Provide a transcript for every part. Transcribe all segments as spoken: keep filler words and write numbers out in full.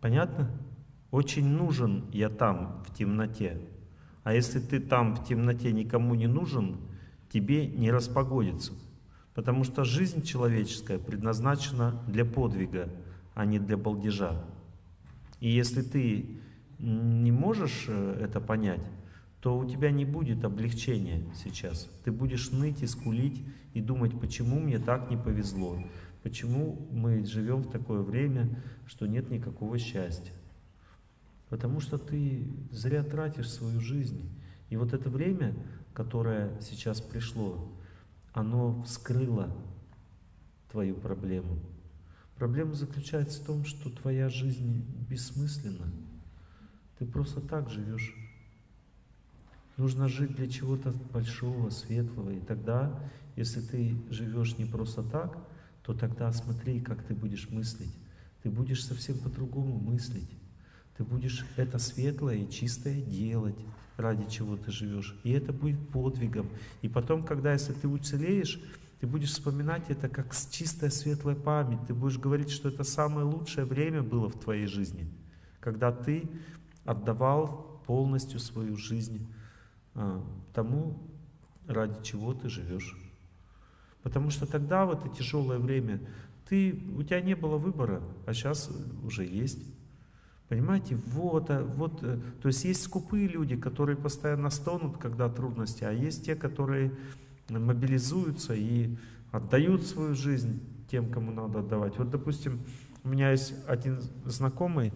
Понятно? Очень нужен я там, в темноте. А если ты там, в темноте, никому не нужен, тебе не распогодится. Потому что жизнь человеческая предназначена для подвига, а не для балдежа. И если ты не можешь это понять, то у тебя не будет облегчения сейчас. Ты будешь ныть и скулить и думать, почему мне так не повезло, почему мы живем в такое время, что нет никакого счастья. Потому что ты зря тратишь свою жизнь. И вот это время, которое сейчас пришло, оно вскрыло твою проблему. Проблема заключается в том, что твоя жизнь бессмысленна. Ты просто так живешь. Нужно жить для чего-то большого, светлого. И тогда, если ты живешь не просто так, то тогда смотри, как ты будешь мыслить. Ты будешь совсем по-другому мыслить. Ты будешь это светлое и чистое делать, ради чего ты живешь. И это будет подвигом. И потом, когда, если ты уцелеешь, ты будешь вспоминать это как чистая светлая память. Ты будешь говорить, что это самое лучшее время было в твоей жизни, когда ты отдавал полностью свою жизнь а, тому, ради чего ты живешь. Потому что тогда, в это тяжелое время, ты, у тебя не было выбора, а сейчас уже есть. Понимаете, вот, вот, то есть есть скупые люди, которые постоянно стонут, когда трудности, а есть те, которые мобилизуются и отдают свою жизнь тем, кому надо отдавать. Вот, допустим, у меня есть один знакомый,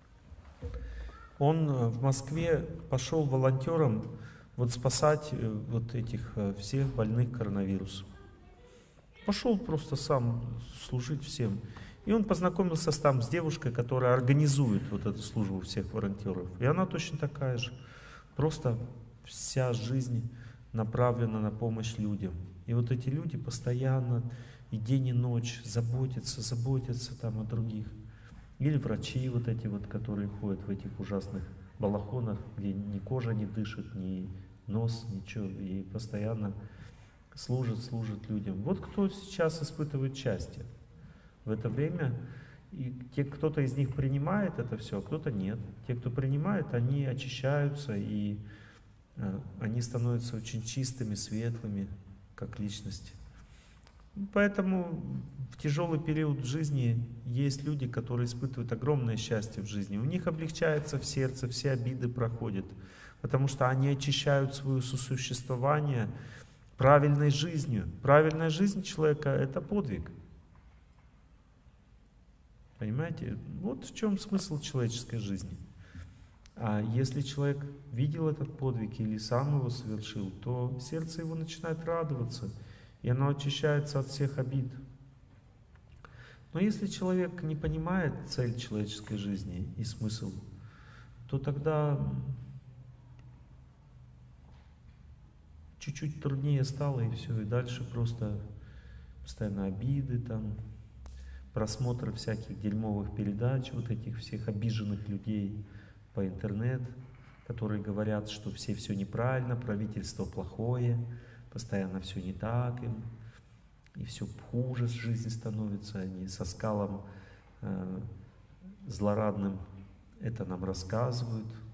он в Москве пошел волонтером вот спасать вот этих всех больных коронавирусом. Пошел просто сам служить всем. И он познакомился там с девушкой, которая организует вот эту службу всех волонтеров. И она точно такая же. Просто вся жизнь направлена на помощь людям. И вот эти люди постоянно и день, и ночь заботятся, заботятся там о других. Или врачи вот эти вот, которые ходят в этих ужасных балахонах, где ни кожа не дышит, ни нос, ничего. И постоянно служат, служат людям. Вот кто сейчас испытывает счастье. В это время и те, кто-то из них принимает это все, а кто-то нет. Те, кто принимает, они очищаются, и э, они становятся очень чистыми, светлыми, как личности. Поэтому в тяжелый период жизни есть люди, которые испытывают огромное счастье в жизни. У них облегчается в сердце, все обиды проходят, потому что они очищают свое сосуществование правильной жизнью. Правильная жизнь человека — это подвиг. Понимаете? Вот в чем смысл человеческой жизни. А если человек видел этот подвиг или сам его совершил, то сердце его начинает радоваться, и оно очищается от всех обид. Но если человек не понимает цель человеческой жизни и смысл, то тогда чуть-чуть труднее стало, и все, и дальше просто постоянно обиды там, просмотр всяких дерьмовых передач, вот этих всех обиженных людей по интернет, которые говорят, что все все неправильно, правительство плохое, постоянно все не так им, и все хуже с жизни становится, они со скалом э, злорадным это нам рассказывают.